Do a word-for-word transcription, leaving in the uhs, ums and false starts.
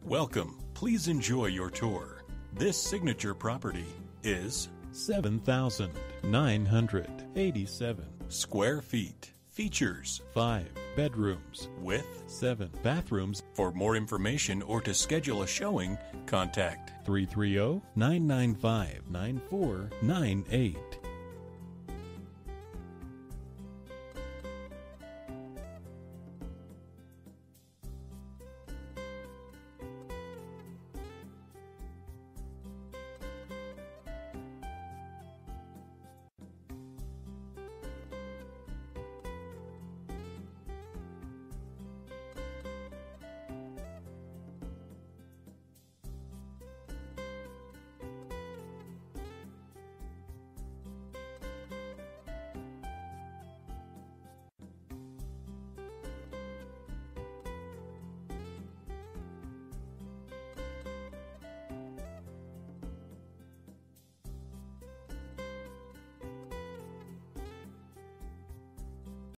Welcome. Please enjoy your tour. This signature property is seven thousand nine hundred eighty-seven square feet. Features five bedrooms with seven bathrooms. For more information or to schedule a showing, contact three three zero, nine nine five, nine four nine eight.